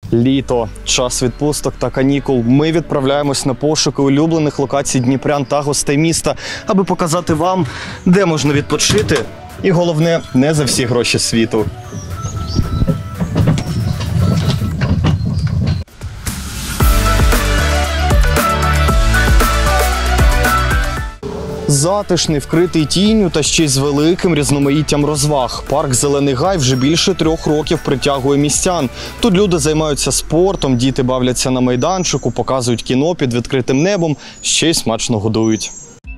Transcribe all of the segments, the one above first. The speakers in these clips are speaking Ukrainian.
Літо, час відпусток та канікул. Ми відправляємось на пошуки улюблених локацій дніпрян та гостей міста, аби показати вам, де можна відпочити. І головне, не за всі гроші світу. Затишний, вкритий тінню та ще й з великим різноманіттям розваг. Парк «Зелений гай» вже більше 3 років притягує містян. Тут люди займаються спортом, діти бавляться на майданчику, показують кіно під відкритим небом, ще й смачно годують.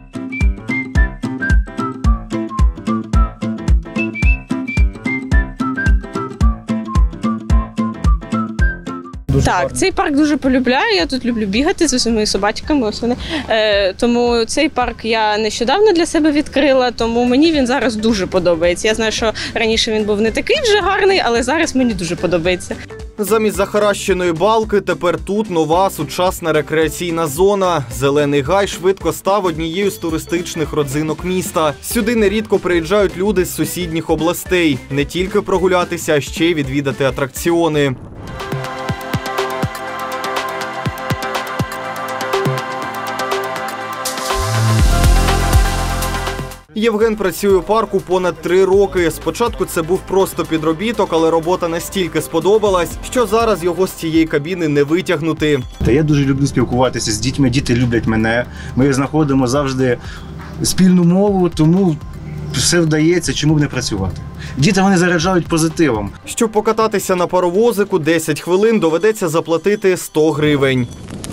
Так, цей парк дуже полюбляю, я тут люблю бігати з усіма собачками, ось вони. Тому цей парк я нещодавно для себе відкрила, тому мені він зараз дуже подобається. Я знаю, що раніше він був не такий вже гарний, але зараз мені дуже подобається. Замість захаращеної балки тепер тут нова сучасна рекреаційна зона. «Зелений гай» швидко став однією з туристичних родзинок міста. Сюди нерідко приїжджають люди з сусідніх областей. Не тільки прогулятися, а ще й відвідати атракціони. Євген працює у парку понад 3 роки. Спочатку це був просто підробіток, але робота настільки сподобалась, що зараз його з цієї кабіни не витягнути. Я дуже люблю спілкуватися з дітьми, діти люблять мене. Ми знаходимо завжди спільну мову, тому все вдається, чому б не працювати. Діти, вони заряджають позитивом. Щоб покататися на паровозику 10 хвилин, доведеться заплатити 100 гривень.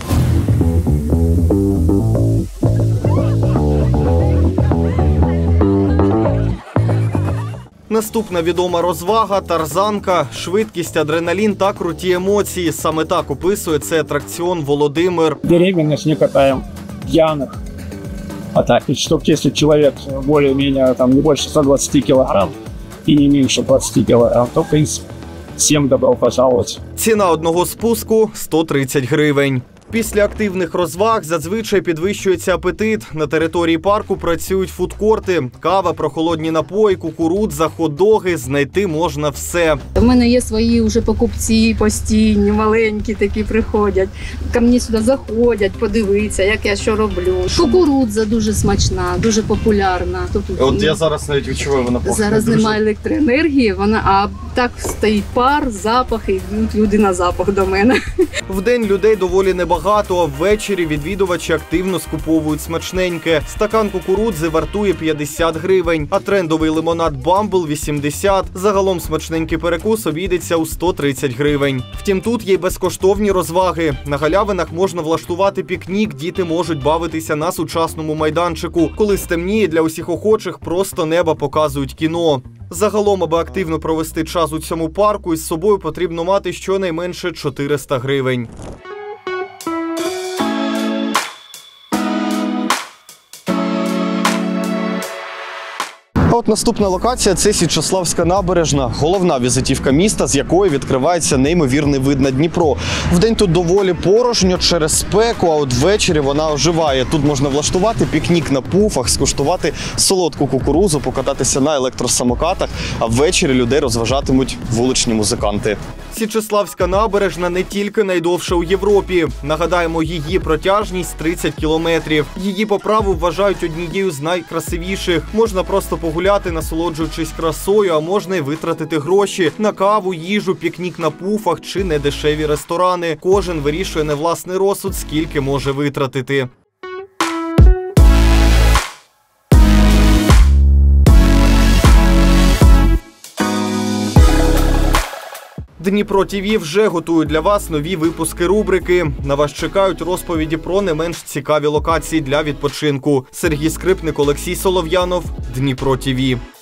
Наступна відома розвага – тарзанка. Швидкість, адреналін та круті емоції. Саме так описує цей атракціон Володимир. Беременных не катаем, пьяных. А так, чтобы если человек более-менее не больше 120 килограмм и не меньше 20 килограмм, то, в принципе, всем добро пожаловать. Ціна одного спуску – 130 гривень. Після активних розваг зазвичай підвищується апетит. На території парку працюють фудкорти. Кава, прохолодні напої, кукурудза, хот-доги. Знайти можна все. У мене є свої вже покупці постійні, маленькі такі приходять. Ко мені сюди заходять, подивитися, як я що роблю. Кукурудза дуже смачна, дуже популярна. От я зараз навіть відчуваю, вона пахне. Зараз немає електроенергії, а так стоїть пар, запах, і йдуть люди на запах до мене. Вдень людей доволі небагато, а ввечері відвідувачі активно скуповують смачненьке. Стакан кукурудзи вартує 50 гривень, а трендовий лимонад «Бамбл» – 80. Загалом смачненький перекус обійдеться у 130 гривень. Втім, тут є й безкоштовні розваги. На галявинах можна влаштувати пікнік, діти можуть бавитися на сучасному майданчику. Коли стемніє, для усіх охочих просто неба показують кіно. Загалом, аби активно провести час у цьому парку, із собою потрібно мати щонайменше 400 гривень. От наступна локація – це Січеславська набережна, головна візитівка міста, з якої відкривається неймовірний вид на Дніпро. Вдень тут доволі порожньо через спеку, а от ввечері вона оживає. Тут можна влаштувати пікнік на пуфах, скуштувати солодку кукурудзу, покататися на електросамокатах, а ввечері людей розважатимуть вуличні музиканти. Січеславська набережна не тільки найдовша у Європі. Нагадаємо, її протяжність 30 кілометрів. Її по праву вважають однією з найкрасивіших. Можна просто погуляти, насолоджуючись красою, а можна й витратити гроші на каву, їжу, пікнік на пуфах чи недешеві ресторани. Кожен вирішує на власний розсуд, скільки може витратити. Дніпро ТВ вже готують для вас нові випуски рубрики. На вас чекають розповіді про не менш цікаві локації для відпочинку. Сергій Скрипник, Олексій Солов'янов, Дніпро ТВ.